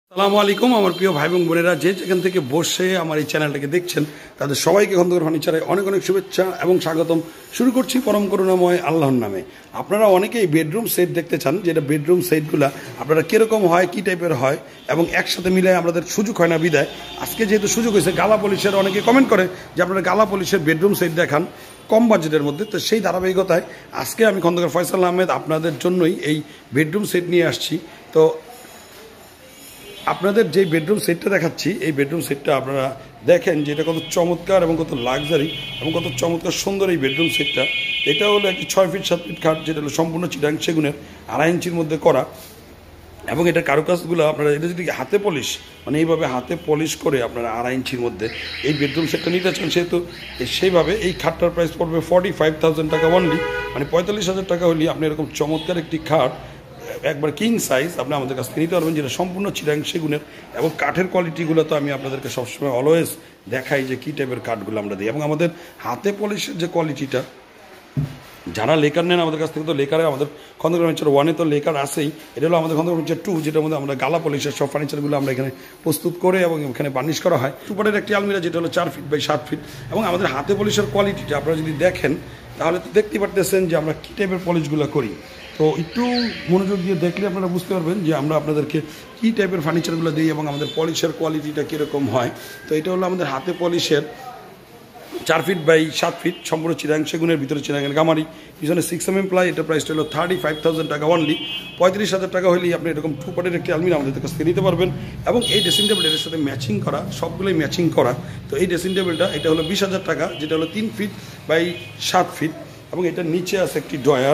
আসসালামু আলাইকুম আমার প্রিয় ভাই এবং বোনেরা যে যেখান থেকে বসে আমার এই চ্যানেলটাকে দেখছেন তাদের সবাইকে খন্দকার ফার্নিচারে অনেক অনেক শুভেচ্ছা এবং স্বাগতম। শুরু করছি পরম করুণাময় আল্লাহর নামে। আপনারা অনেকেই বেডরুম সেট দেখতে চান, যেটা বেডরুম সেটগুলো আপনারা কীরকম হয়, কী টাইপের হয় এবং একসাথে মিলে আমাদের সুযোগ হয় না বিদায় আজকে যেহেতু সুযোগ হয়েছে গালা পলিশের, অনেকে কমেন্ট করে যে আপনারা গালা পলিশের বেডরুম সেট দেখান কম বাজেটের মধ্যে। তো সেই ধারাবাহিকতায় আজকে আমি খন্দকার ফয়সাল আহমেদ আপনাদের জন্যই এই বেডরুম সেট নিয়ে আসছি। তো আপনাদের যে বেডরুম সেটটা দেখাচ্ছি এই বেডরুম সেটটা আপনারা দেখেন যে এটা কত চমৎকার এবং কত লাক্সারি এবং কত চমৎকার সুন্দর এই বেডরুম সেটটা। এটা হলো একটি 6 ফিট 7 ফিট খাট, যেটা হলো সম্পূর্ণ চিটাং সেগুনের 2.5 ইঞ্চির মধ্যে করা এবং এটার কারুকাজগুলো আপনারা এটা যদি হাতে পলিশ মানে এইভাবে হাতে পলিশ করে আপনারা 2.5 ইঞ্চির মধ্যে এই বেডরুম সেটটা নিতে চান সেহেতু সেইভাবে এই খাটটার প্রাইস পড়বে 45,000 টাকা অনলি, মানে 45,000 টাকা হলে আপনি এরকম চমৎকার একটি খাট একবার কিং সাইজ আপনি আমাদের কাছ থেকে নিতে পারবেন, যেটা সম্পূর্ণ চিটাং সেগুনের এবং কাঠের কোয়ালিটিগুলো তো আমি আপনাদেরকে সবসময় অলওয়েজ দেখাই যে কী টাইপের কাঠগুলো আমরা দিই এবং আমাদের হাতে পলিশের যে কোয়ালিটিটা যারা লেকার নেন আমাদের কাছ থেকে, তো লেকারে আমাদের খন্দকার ফার্নিচার 1-এ তো লেকার আসেই, এটা হলো আমাদের খন্দকার ফার্নিচার 2 যেটার মধ্যে আমরা গালা পলিশের সব ফার্নিচারগুলো আমরা এখানে প্রস্তুত করে এবং এখানে বার্নিশ করা হয়। সুপারের একটি আলমিরা যেটা হলো 4 ফিট বাই 7 ফিট এবং আমাদের হাতে পলিশের কোয়ালিটিটা আপনারা যদি দেখেন তাহলে তো দেখতেই পারতেছেন যে আমরা কী টাইপের পলিশগুলো করি। তো একটু মনোযোগ দিয়ে দেখলে আপনারা বুঝতে পারবেন যে আমরা আপনাদেরকে কী টাইপের ফার্নিচারগুলো দিই এবং আমাদের পলিশের কোয়ালিটিটা কীরকম হয়। তো এটা হলো আমাদের হাতে পলিশের 4 ফিট বাই 7 ফিট সম্পূর্ণ চিরাং সেগুনের, ভিতরে চিরাঙের গামারি, পিছনে 6mm প্লাই। এটা প্রাইসটা হলো 35,000 টাকা অনলি। 35,000 টাকা হলেই আপনি এরকম 2 পার্টের একটি আলমিরা আমাদের কাছ থেকে নিতে পারবেন এবং এই ড্রেসিং টেবিল এর সাথে ম্যাচিং করা, সবগুলোই ম্যাচিং করা। তো এই ড্রেসিং টেবিলটা এটা হলো 20,000 টাকা, যেটা হলো 3 ফিট বাই 7 ফিট এবং এটার নিচে আছে একটি ড্রয়ার,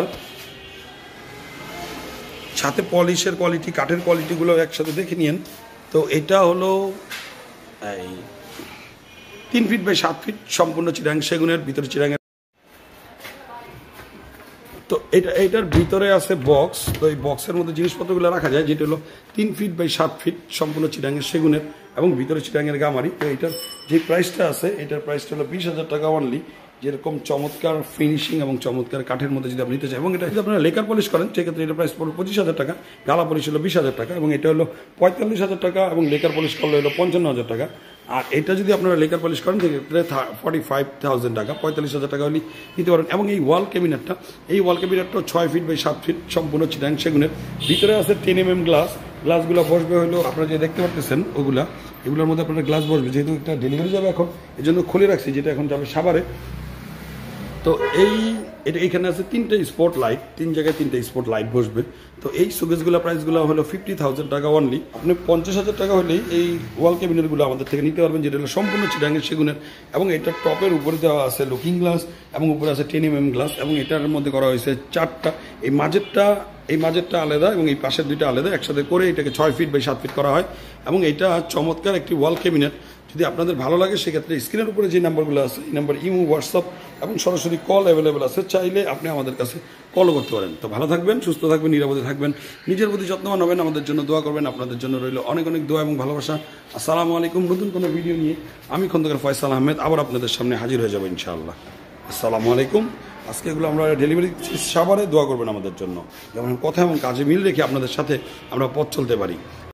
সাথে পলিশের কোয়ালিটি কাঠের কোয়ালিটিগুলো একসাথে দেখে নিন। তো এটা হলো এই 3 ফিট বাই 7 ফিট সম্পূর্ণ চিরাং সেগুনের, ভিতরে চিরাঙের। তো এটার ভিতরে আছে বক্স, তো এই বক্সের মধ্যে জিনিসপত্রগুলো রাখা যায়, যেটা হলো 3 ফিট বাই 7 ফিট সম্পূর্ণ চিরাঙের সেগুনের এবং ভিতরে চিরাঙের গামারি। তো এটার যে প্রাইসটা আছে এটার প্রাইসটা হলো 20,000 টাকা অনলি। যেরকম চমৎকার ফিনিশিং এবং চমৎকার কাঠের মধ্যে যদি আপনি নিতে চান এবং এটা যদি আপনারা লেকার পলিশ করেন সেক্ষেত্রে এটা প্রাইস পড়বে 25,000 টাকা, গালা পলিশ হলো 20,000 টাকা এবং এটা হলো 45,000 টাকা এবং লেকার পলিশ করলে হলো 55,000 টাকা। আর এটা যদি আপনারা লেকার পলিশ করেন সেক্ষেত্রে 45,000 টাকা, 45,000 টাকা হলে নিতে পারেন। এবং এই ওয়াল ক্যাবিনেটটা 6 ফিট বাই 7 ফিট সম্পূর্ণ চিটাং সেগুনের, ভিতরে আছে 10mm গ্লাসগুলো বসবে হলো আপনারা যে দেখতে পাচ্ছেন এগুলোর মধ্যে আপনারা গ্লাস বসবে, যেহেতু একটা ডেলিভারি যাবে এখন এই জন্য খুলে রাখছি, যেটা এখন যাবে সাভারে। তো এটা এখানে আছে 3টে স্পট লাইট, 3 জায়গায় 3টে স্পট লাইট বসবে। তো এই শোকেসগুলো প্রাইসগুলো হলো 50,000 টাকা অনলি। আপনি 50,000 টাকা হলেই এই ওয়াল ক্যাবিনেটগুলো আমাদের থেকে নিতে পারবেন, যেটা হলো সম্পূর্ণ চিটাঙের সেগুনের এবং এটার টপের উপরে দেওয়া আছে লুকিং গ্লাস এবং উপরে আছে 10mm গ্লাস এবং এটার মধ্যে করা হয়েছে 4টা, এই মাঝেরটা আলাদা এবং এই পাশের 2টা আলাদা, একসাথে করে এটাকে 6 ফিট বাই 7 ফিট করা হয় এবং এটা চমৎকার একটি ওয়াল ক্যাবিনেট। যদি আপনাদের ভালো লাগে সেক্ষেত্রে স্ক্রিনের উপরে যে নাম্বারগুলো আছে এই নাম্বার ইমো, হোয়াটসঅ্যাপ এবং সরাসরি কল অ্যাভেলেবেল আছে, চাইলে আপনি আমাদের কাছে কলও করতে পারেন। তো ভালো থাকবেন, সুস্থ থাকবেন, নিরাপদে থাকবেন, নিজের প্রতি যত্নবান হবেন, আমাদের জন্য দোয়া করবেন। আপনাদের জন্য রইল অনেক অনেক দোয়া এবং ভালোবাসা। আসসালামু আলাইকুম। নতুন কোনো ভিডিও নিয়ে আমি খন্দকার ফয়সাল আহমেদ আবার আপনাদের সামনে হাজির হয়ে যাবো ইনশাআল্লাহ। আসসালামু আলাইকুম। আজকে এগুলো আমরা ডেলিভারি সাভারে, দোয়া করবেন আমাদের জন্য, যেমন কথা এবং কাজে মিল রেখে আপনাদের সাথে আমরা পথ চলতে পারি।